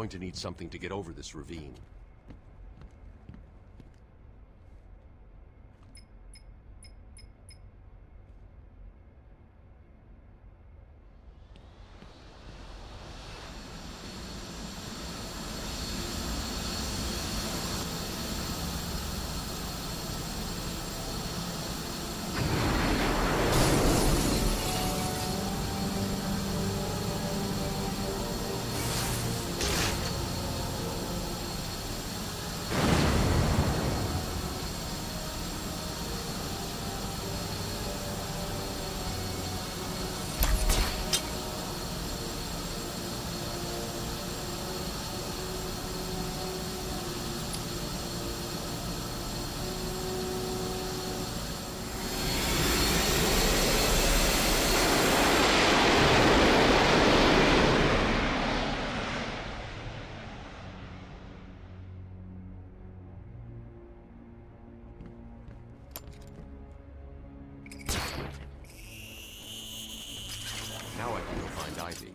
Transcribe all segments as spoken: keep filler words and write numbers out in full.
going to need something to get over this ravine. Now I can go find Ivy.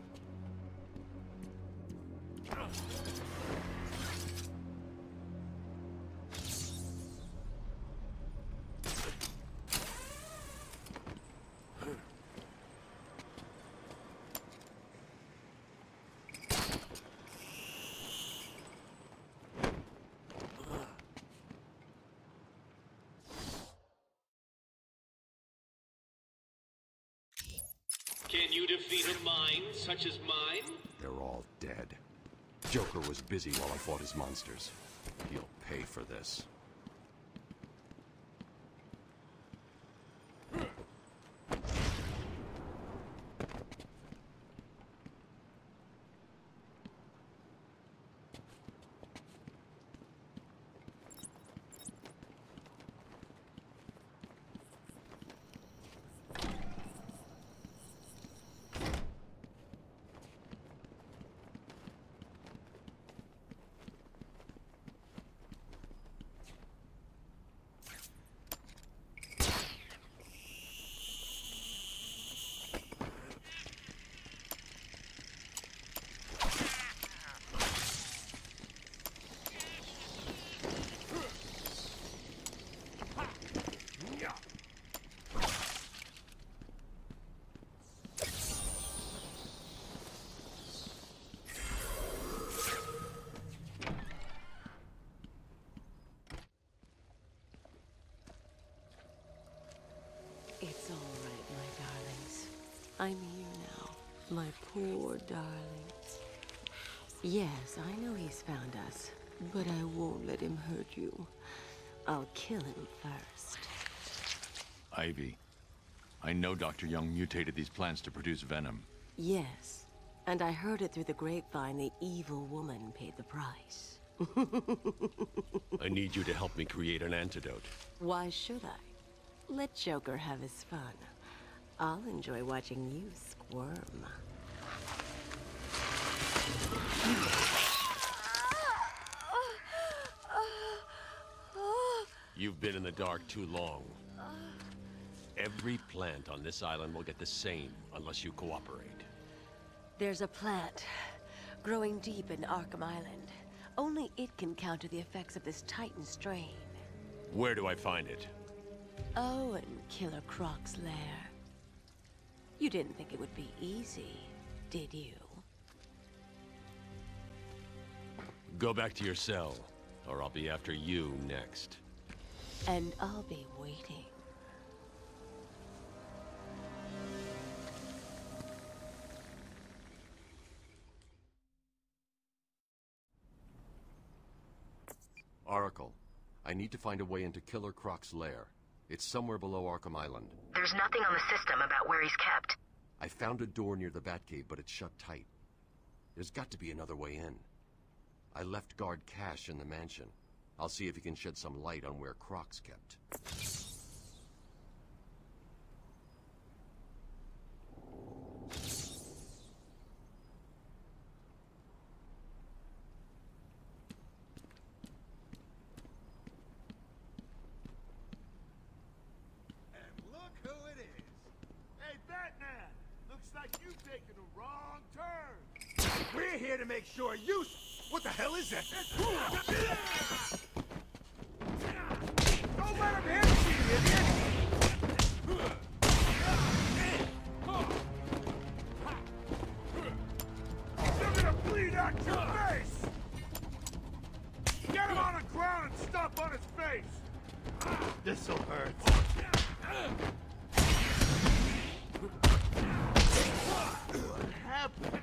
Can you defeat a mind such as mine? They're all dead. Joker was busy while I fought his monsters. He'll pay for this. It's all right, my darlings. I'm here now, my poor darlings. Yes, I know he's found us, but I won't let him hurt you. I'll kill him first. Ivy, I know Doctor Young mutated these plants to produce venom. Yes, and I heard it through the grapevine the evil woman paid the price. I need you to help me create an antidote. Why should I? Let Joker have his fun. I'll enjoy watching you squirm. You've been in the dark too long. Every plant on this island will get the same unless you cooperate. There's a plant growing deep in Arkham Island. Only it can counter the effects of this Titan strain. Where do I find it? Oh, in Killer Croc's lair. You didn't think it would be easy, did you? Go back to your cell, or I'll be after you next. And I'll be waiting. Oracle, I need to find a way into Killer Croc's lair. It's somewhere below Arkham Island. There's nothing on the system about where he's kept. I found a door near the Batcave, but it's shut tight. There's got to be another way in. I left guard Cash in the mansion. I'll see if he can shed some light on where Croc's kept. Like you've taken a wrong turn. We're here to make sure you What the hell is that? Don't let him hit you, idiot! You're gonna bleed out your face! Get him on the ground and stomp on his face! This'll hurt. What happened?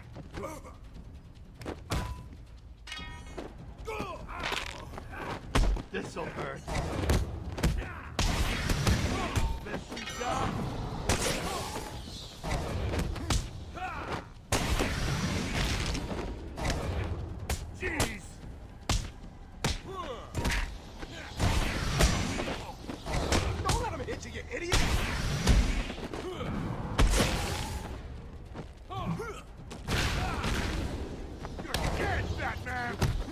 This'll hurt. This you got? Jeez! Don't let him hit you, you idiot! You're dead, fat man!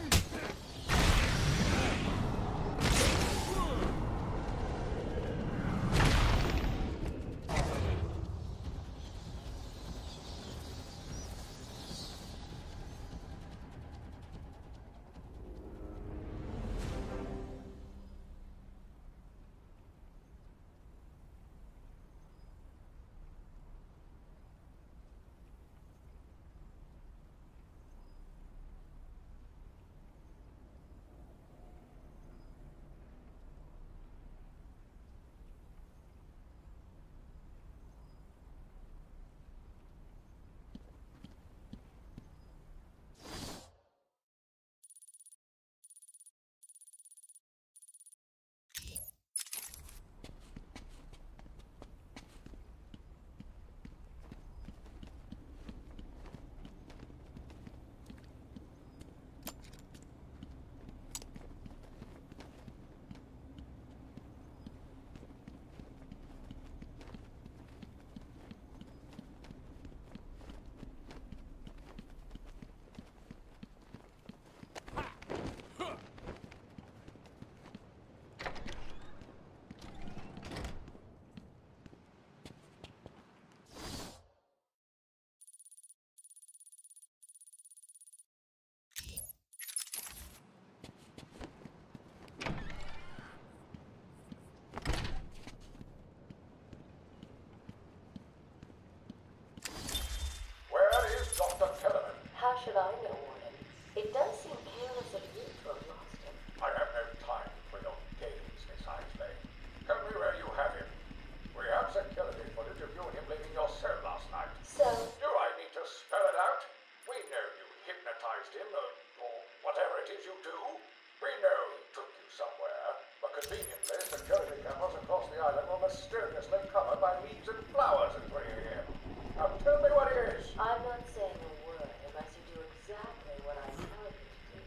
How should I know, Warden? It does seem careless of you to have lost him. I have no time for your games, Miss Isley. Tell me where you have him. We have security footage of you and him leaving your cell last night. So? Do I need to spell it out? We know you hypnotized him, or, or whatever it is you do. We know he took you somewhere, but conveniently, security cameras across the island were mysteriously covered by leaves and flowers at three A M. Now tell me what it is. I'm not saying a word unless you do exactly what I tell you to do.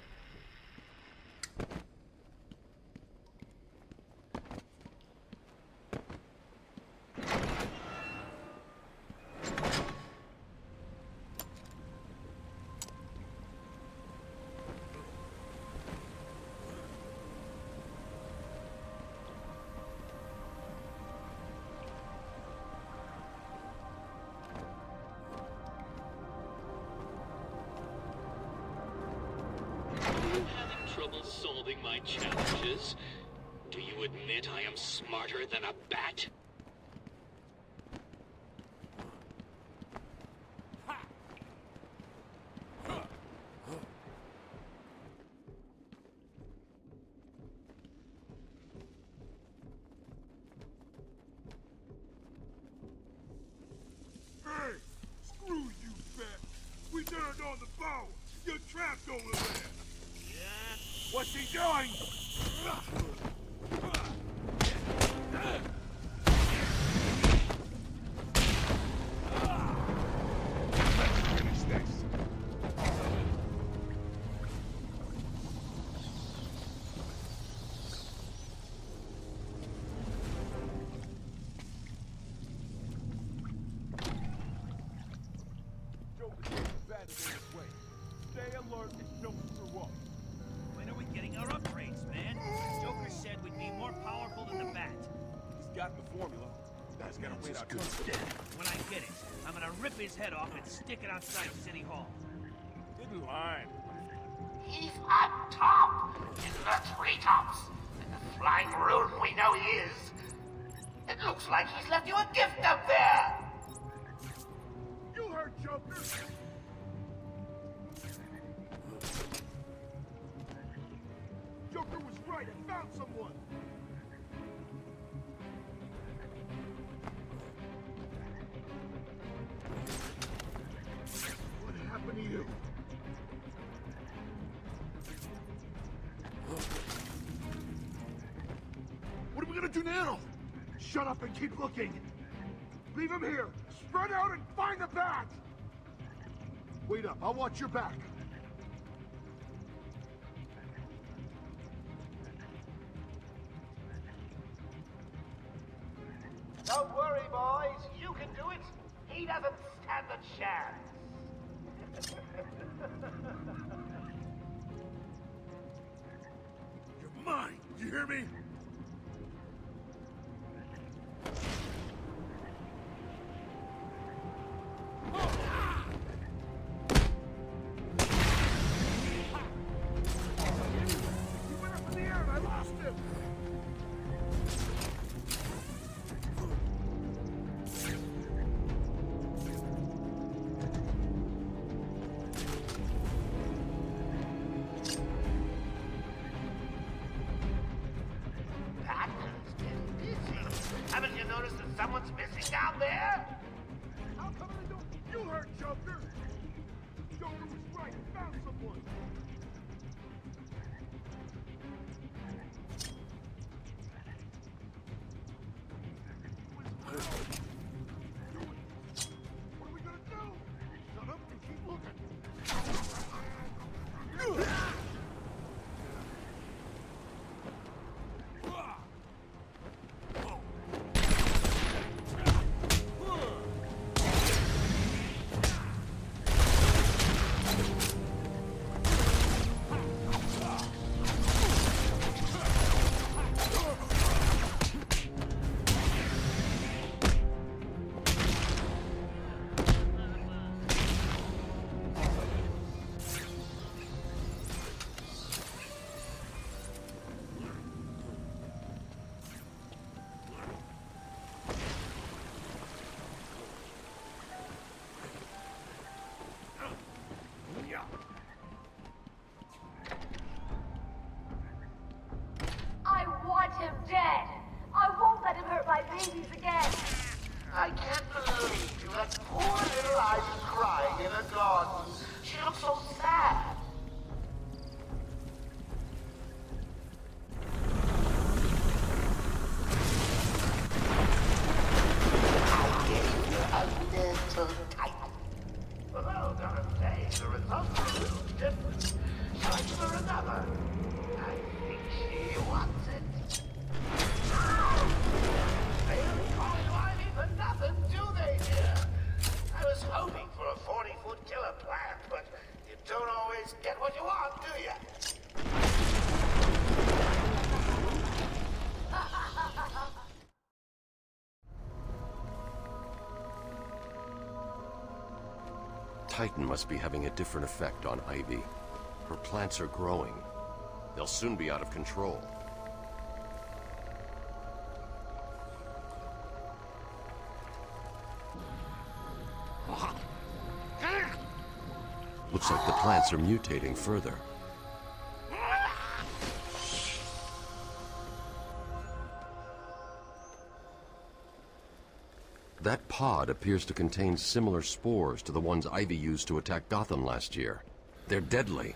Trouble solving my challenges? Do you admit I am smarter than a bat? Hey! Screw you, bat! We turned on the power! You're trapped over there! What's he doing? Finish this. Joker bad in his way. Stay alert and don't screw up. When are we getting our upgrades, man? Joker said we'd be more powerful than the Bat. He's got the formula. That's gonna win our good. When I get it, I'm gonna rip his head off and stick it outside City Hall. Didn't line. He's on top, in the treetops, in the flying rune we know he is. It looks like he's left you a gift up there. You heard Joker. Joker was right. I found someone. What happened to you? What are we gonna do now? Shut up and keep looking. Leave him here. Spread out and find the bat. Wait up. I'll watch your back. Don't worry, boys. You can do it. He doesn't stand a chance. You're mine. You hear me? Haven't you noticed that someone's missing down there? How come I don't? You heard Joker. Joker was right. I found someone. What are we gonna do? Shut up and keep looking. Him dead. I won't let him hurt my babies again. I can't believe you let poor little Ivy crying in a garden. She looks so sad. I gave you a little tight. Well, darn day, the results are a little different. Shall I give her another? I think she wants it. They don't call you Ivy for nothing, do they, dear? I was hoping for a forty-foot killer plant, but you don't always get what you want, do you? Titan must be having a different effect on Ivy. Her plants are growing. They'll soon be out of control. Looks like the plants are mutating further. That pod appears to contain similar spores to the ones Ivy used to attack Gotham last year. They're deadly.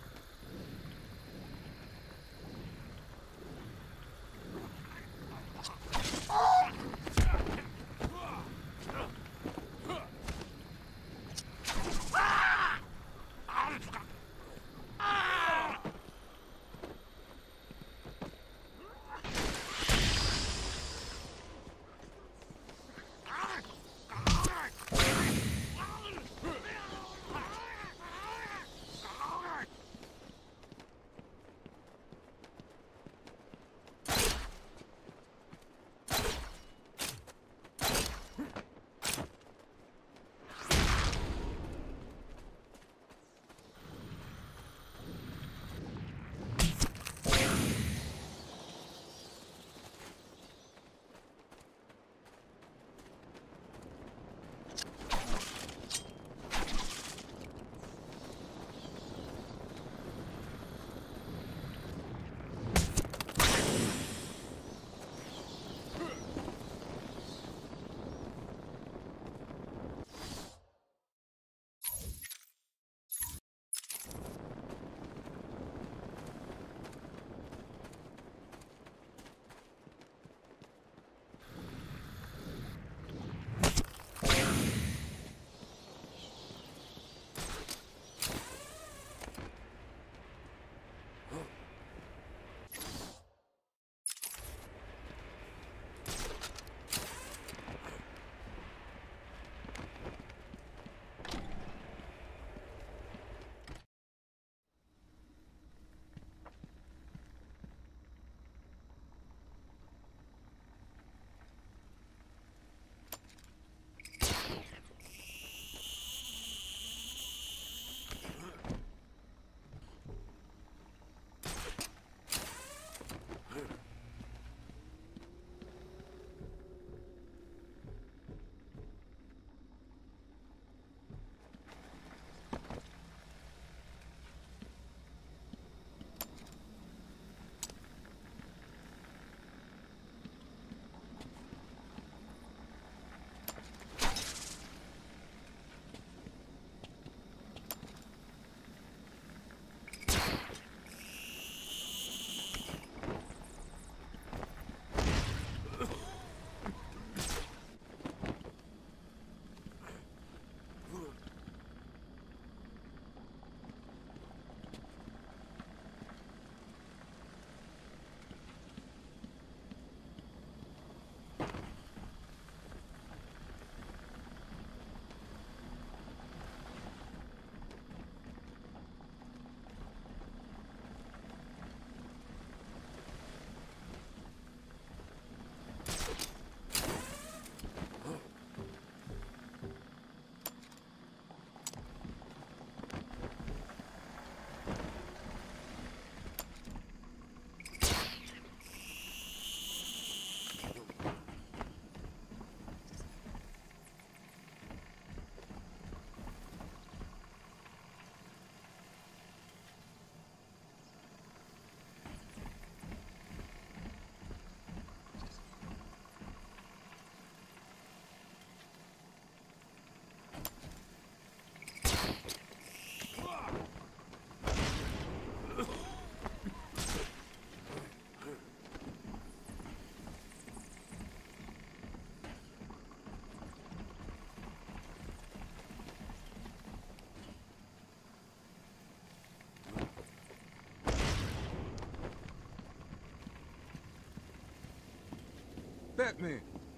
Batman.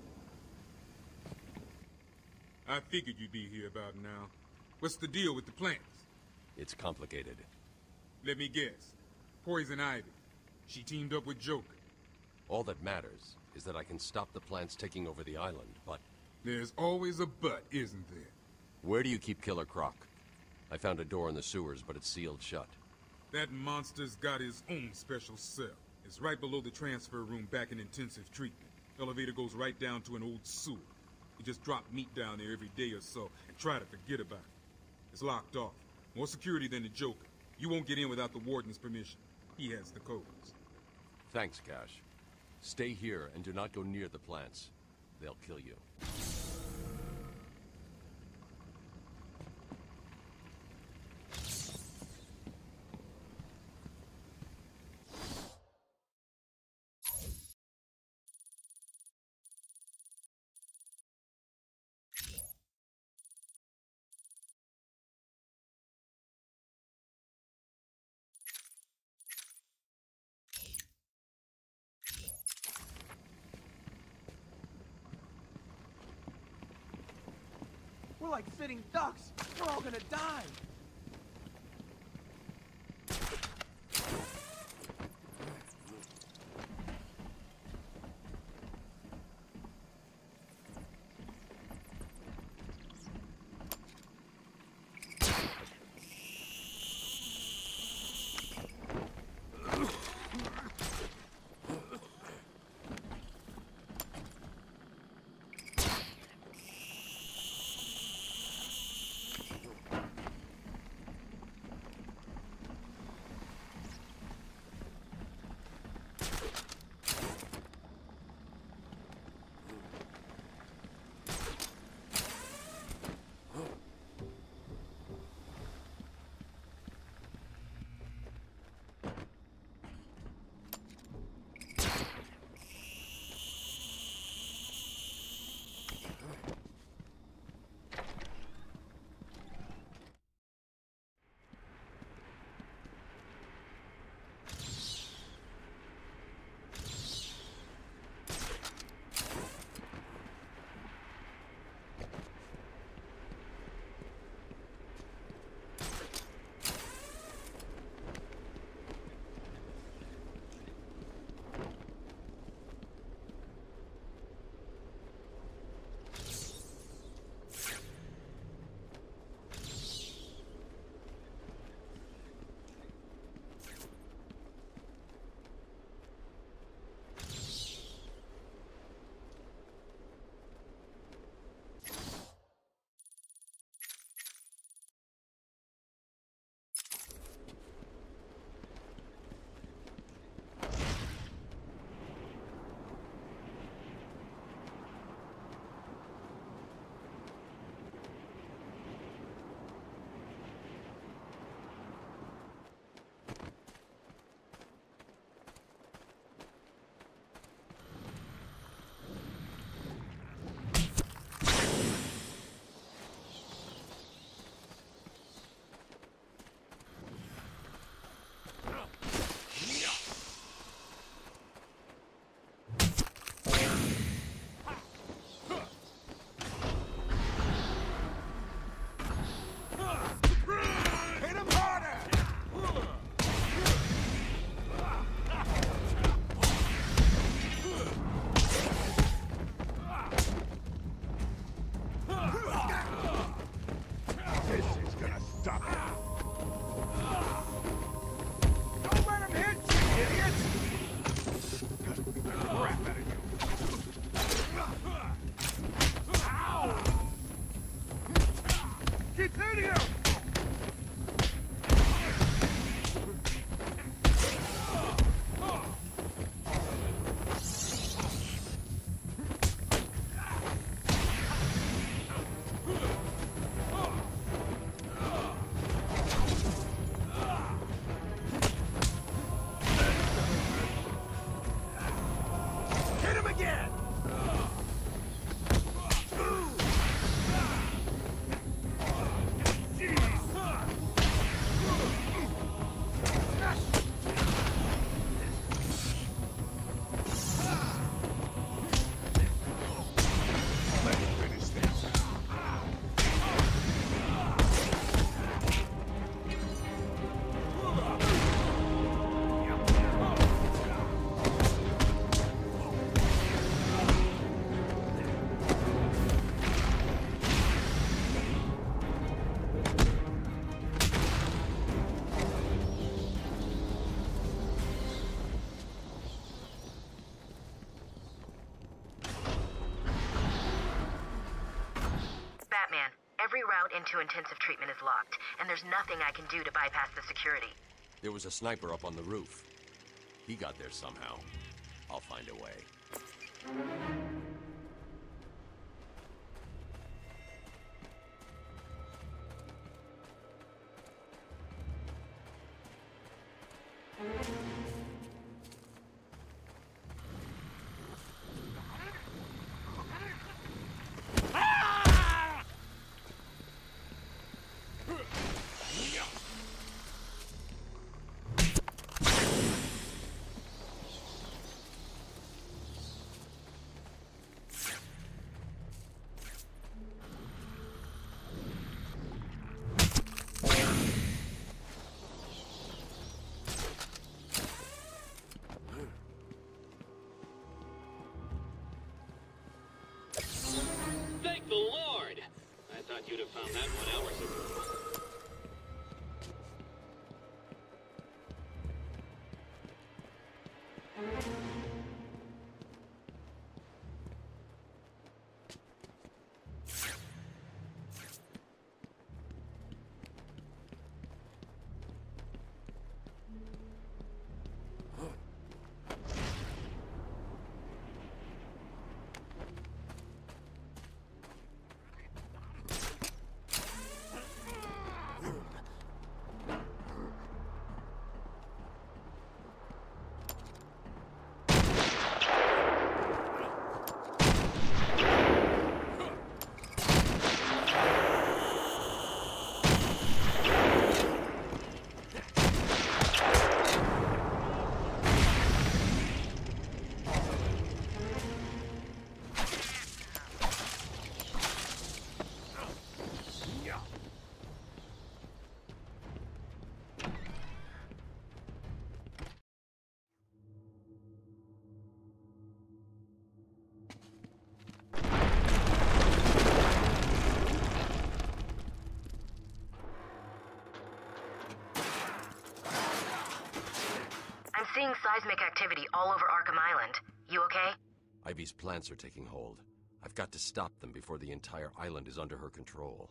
I figured you'd be here about now. What's the deal with the plants? It's complicated. Let me guess. Poison Ivy. She teamed up with Joker. All that matters is that I can stop the plants taking over the island, but... There's always a but, isn't there? Where do you keep Killer Croc? I found a door in the sewers, but it's sealed shut. That monster's got his own special cell. It's right below the transfer room back in intensive treatment. Elevator goes right down to an old sewer. You just drop meat down there every day or so and try to forget about it. It's locked off. More security than the Joker. You won't get in without the warden's permission. He has the codes. Thanks, Cash. Stay here and do not go near the plants. They'll kill you. We're like sitting ducks. We're all gonna die. Every route into intensive treatment is locked, and there's nothing I can do to bypass the security. There was a sniper up on the roof. He got there somehow. I'll find a way. Thank the Lord! I thought you'd have found that one hours ago. I'm seeing seismic activity all over Arkham Island. You okay? Ivy's plants are taking hold. I've got to stop them before the entire island is under her control.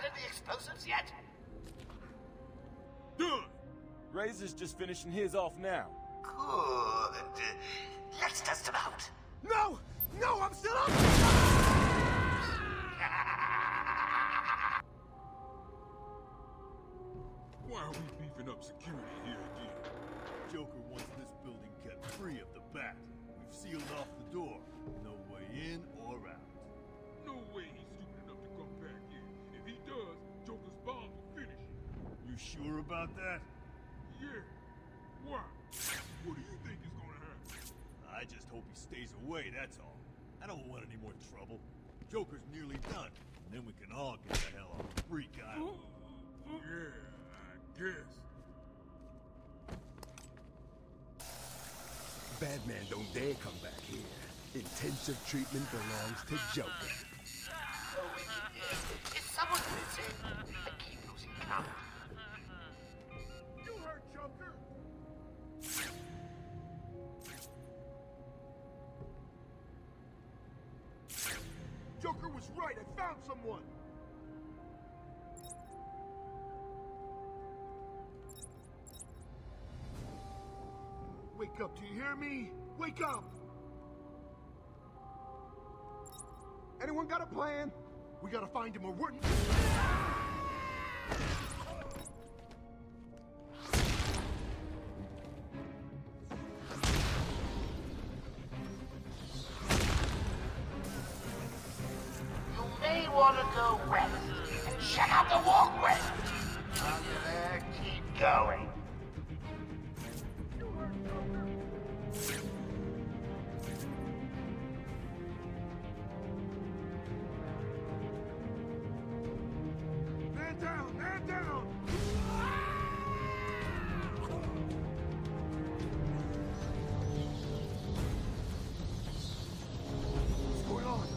started the explosives yet? Done! Razor's just finishing his off now. Good. Let's test him out. No! No, I'm still up! Why are we beefing up security here again? Joker wants this building kept free of the bat. We've sealed off the door. No way in or out. No way he's stupid enough to come back in. If he does, Joker's bomb will finish him. You sure about that? Yeah. Why? What do you think is gonna happen? I just hope he stays away, that's all. I don't want any more trouble. Joker's nearly done, and then we can all get the hell off Freak Island. Yeah, I guess. Batman don't dare come back here. Intensive treatment belongs to Joker. Oh, is, is someone missing? I keep losing count. You heard Joker! Joker was right, I found someone! Wake up, do you hear me? Wake up! Anyone got a plan? We gotta find him or we're... You may want to go west and check out the walkway. While you're there, keep going. Man down! Man down! What's going on?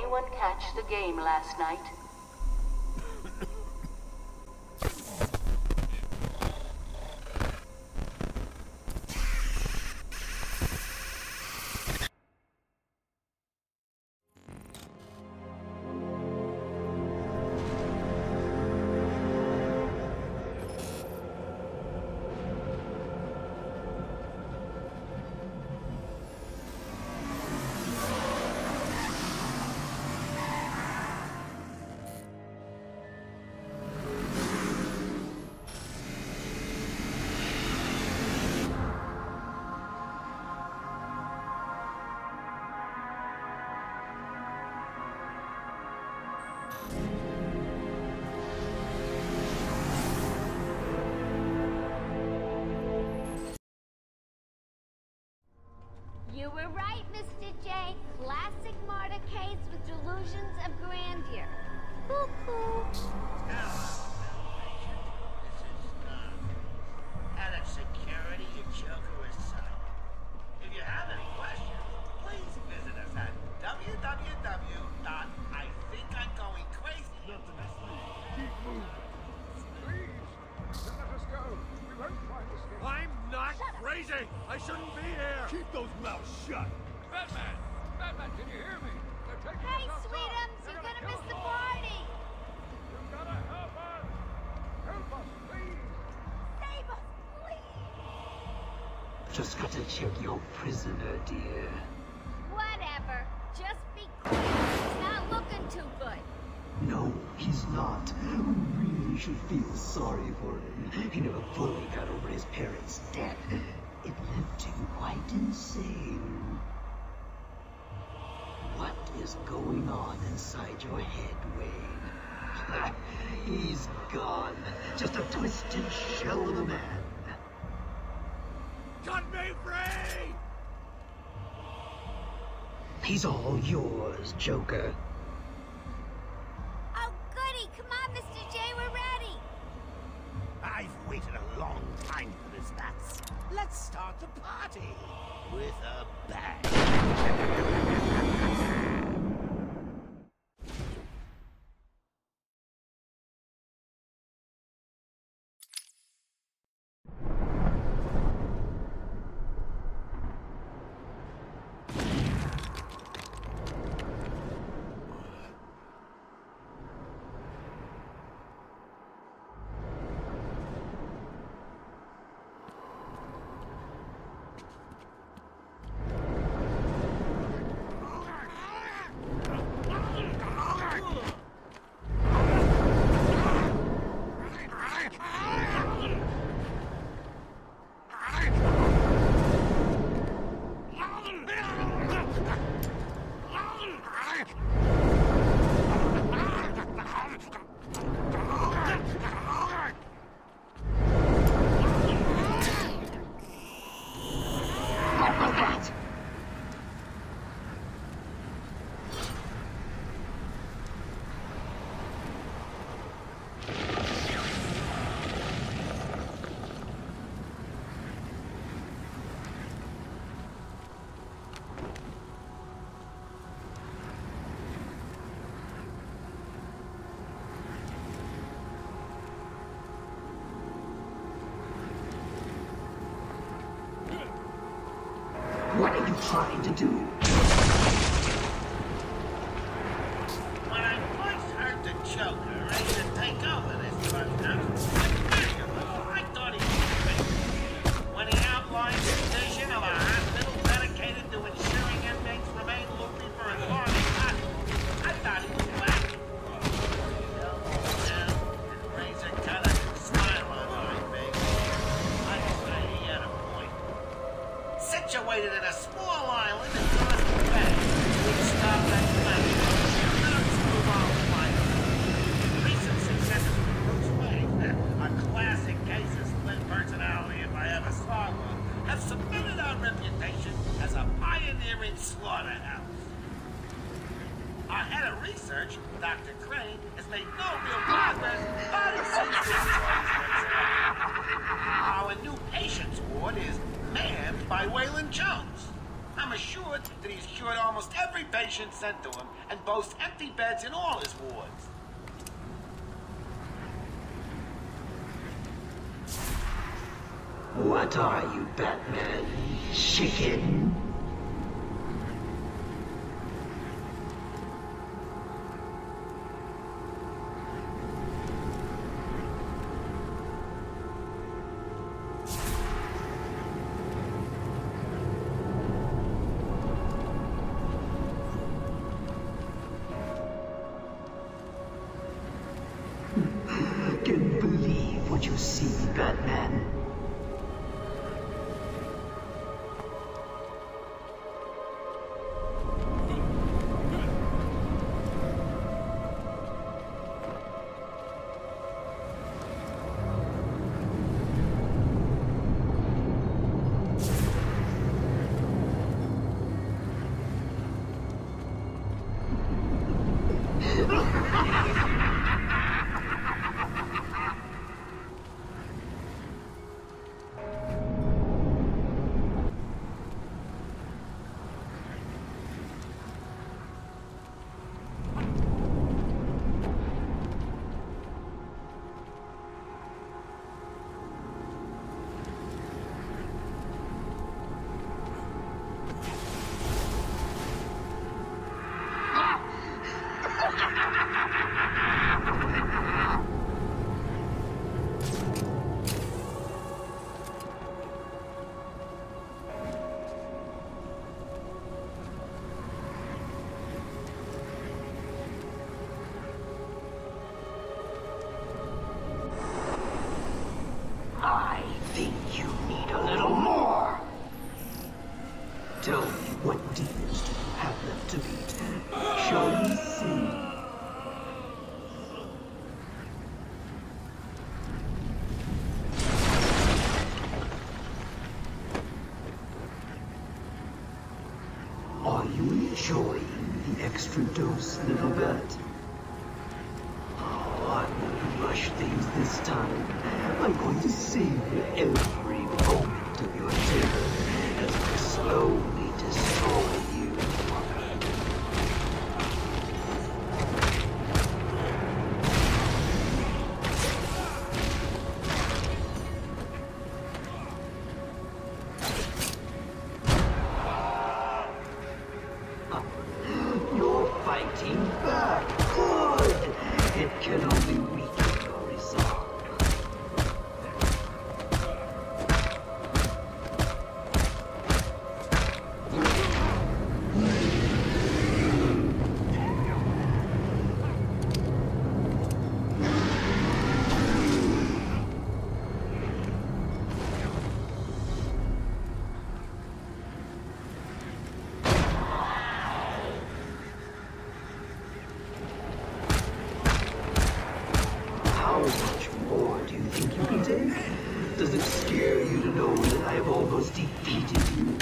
anyone catch the game last night? You were right, Mister J. Classic martyr case with delusions of grandeur. Cuckoo. Head of security at Joker Asylum. If you have any questions, please visit us at w w w dot I think I'm going crazy. Nothing to see. Keep moving. Please, let us go. We won't find this game. I'm not crazy! I shouldn't be here! Keep those mouths shut. Batman! Batman, can you hear me? They're taking Hey, us outside. Sweetums, They're you're gonna gonna miss kill the us all. party. You gotta help us. Help us, please. Save us, please. Just got to check your prisoner, dear. Whatever. Just be quick. He's not looking too good. No, he's not. We really should feel sorry for him. He never fully got over his parents' death. It left him quite insane. What is going on inside your head, Wayne? He's gone. Just a twisted shell of a man. Cut me free! He's all yours, Joker. Oh, goody. Come on, Mister J. We're ready. I've waited a long time for this, Bats. Let's start the party with a bang. What are you trying to do? When I first heard the Joker ready to take over this funhouse, I thought he was crazy. When he outlined his vision of a hospital dedicated to ensuring inmates remain loopy for as long as possible, I thought he was whack. Now, and Razor got a smile on my face. I decided he had a point. Situated in a small island across the bay, we'd stop that planet. Let's move on to life. Recent successes with Bruce Wayne, a classic case of split personality if I ever saw one, have cemented our reputation as a pioneering slaughterhouse. Our head of research, Doctor Crane, has made no real progress, but he seems to enjoy. Our new patients ward is manned by Waylon Jones. I'm assured that he's secured almost every patient sent to him and boasts empty beds in all his wards. What are you, Batman? Chicken? Can you believe what you see, Batman? I think you need a little more. Tell me, what demons do you have left to beat? Shall we see? Are you enjoying the extra dose, little bat? Oh, I won't rush things this time. I'm going to savor every moment of your terror as I slowly destroy you. You're fighting back. Good. It can only weaken your resolve. How much more do you think you can take? Does it scare you to know that I have almost defeated you?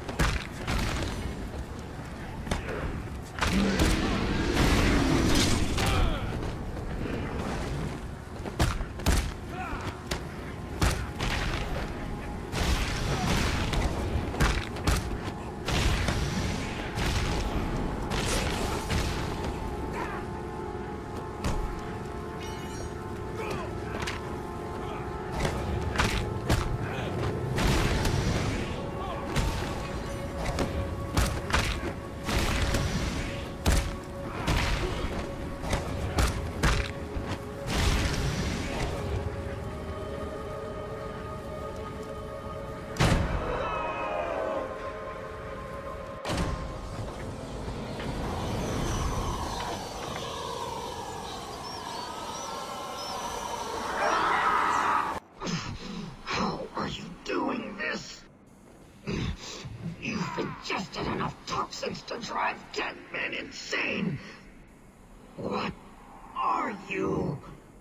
You've ingested enough toxins to drive ten men insane. What are you?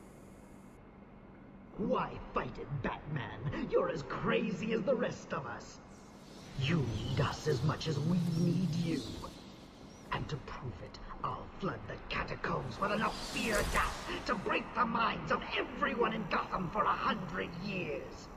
Why fight it, Batman? You're as crazy as the rest of us. You need us as much as we need you. And to prove it, I'll flood the catacombs with enough fear gas to break the minds of everyone in Gotham for a hundred years.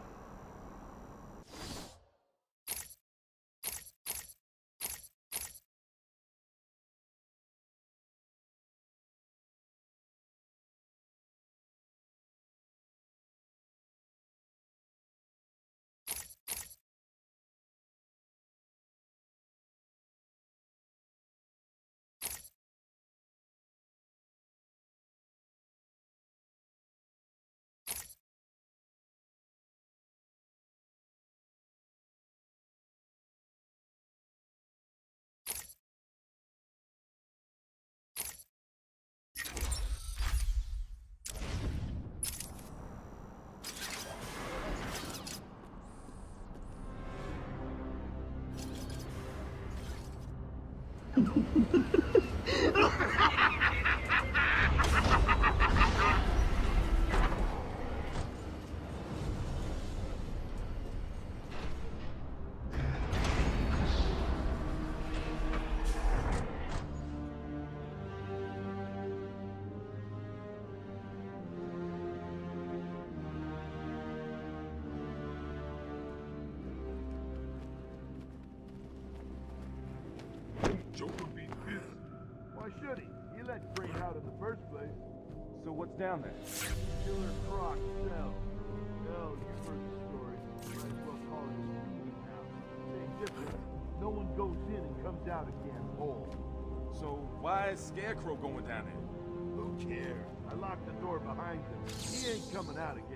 Joker be pissed. Why should he? He let Crane out in the first place. So what's down there? Killer Croc cell. Hell, you've heard the story. Might as well call it a steaming house. Same difference. No one goes in and comes out again whole. So why is Scarecrow going down there? Who cares? I locked the door behind him. He ain't coming out again.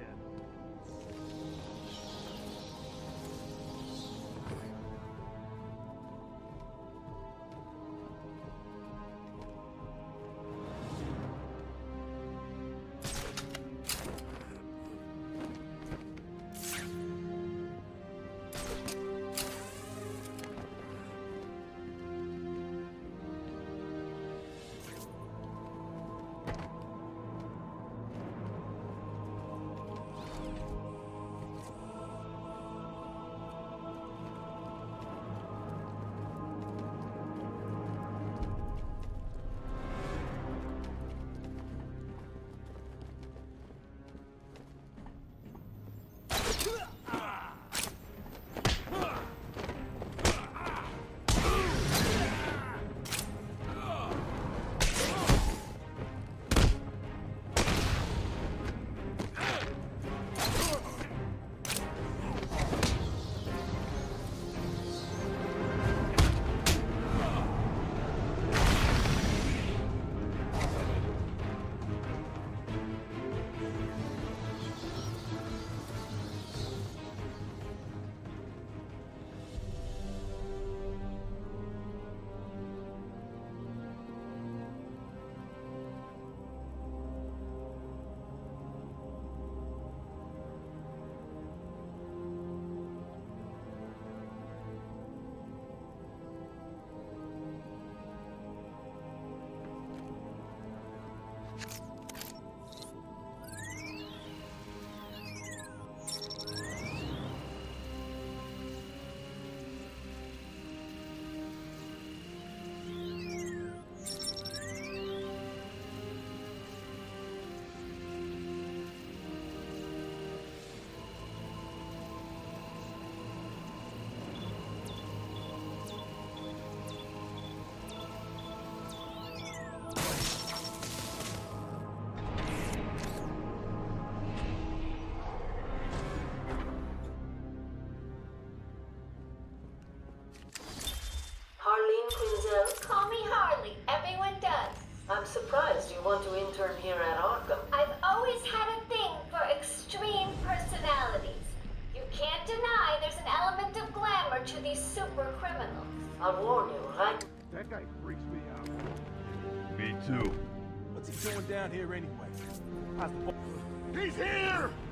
Call me Harley. Everyone does. I'm surprised you want to intern here at Arkham. I've always had a thing for extreme personalities. You can't deny there's an element of glamour to these super criminals. I'll warn you, right? That guy freaks me out. Me too. What's he doing down here anyway? How's the He's here!